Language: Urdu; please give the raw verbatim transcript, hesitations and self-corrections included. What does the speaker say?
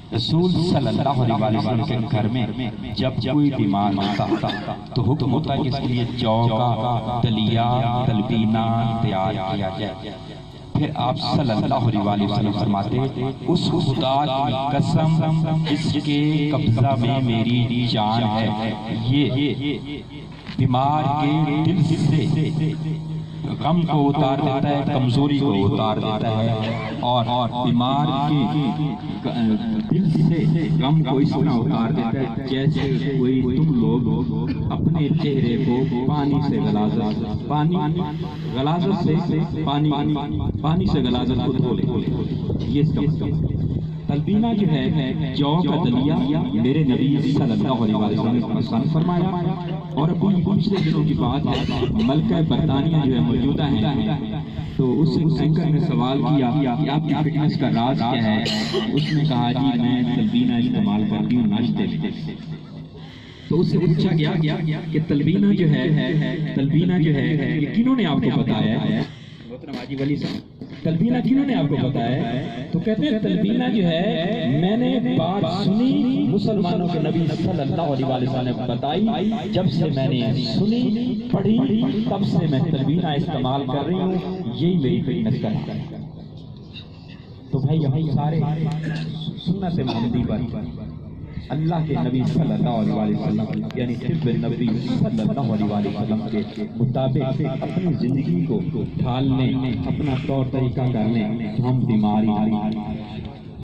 رسول صلی اللہ علیہ وسلم کے گھر میں جب کوئی بیمار ہوتا تو حکم ہوتا ہے کہ اس کے لیے جو کا دلیا تلبینہ تیار کیا جائے. پھر آپ صلی اللہ علیہ وسلم فرماتے اس خدا کی قسم جس کے قبضہ میں میری جان ہے، یہ بیمار کے دل سے غم کو اتار دیتا ہے، کمزوری کو اتار دیتا ہے، اور بیمار کے دل سے غم کو اس طرح اتار دیتا ہے جیسے کوئی تم لوگ اپنے چہرے کو پانی سے غلاظت پانی غلاظت سے پانی پانی سے غلاظت کو دھو لے. یہ اس کا مطلب تلبینہ جو ہے جو کا دلیا میرے نبی صلی اللہ علیہ وسلم نے پسند فرمایا. اور ابھی پچھلے دنوں کی بات ہے، ملکہ برطانیہ جو ہے موجودہ ہیں، تو اس اینکر نے سوال کیا کہ آپ کی فٹنس کا راز کیا ہے. اس نے کہا جی میں تلبینہ استعمال کرتی ہوں ناشتے میں. تو اس سے پوچھا گیا کہ تلبینہ جو ہے تلبینہ جو ہے یہ کنہوں نے آپ کو بتایا ہے؟ محترم حاجی ولی صاحب تلبینہ کنہوں نے آپ کو بتایا ہے؟ تو کہتے ہیں تلبینہ جو ہے میں نے بات سنی، مسلمانوں کے نبی صلی اللہ علیہ وسلم نے بتائی، جب سے میں نے سنی پڑھی تب سے میں تلبینہ استعمال کر رہی ہوں، یہی میری فٹنس کا ہے. تو بھائی یہاں سارے سنت محمدی پر اللہ کے نبی صلی اللہ علیہ وسلم یعنی طب نبی صلی اللہ علیہ وسلم کے مطابق اپنی زندگی کو ڈھالنے، اپنا طور طریقہ کرنے تو ہم بیماری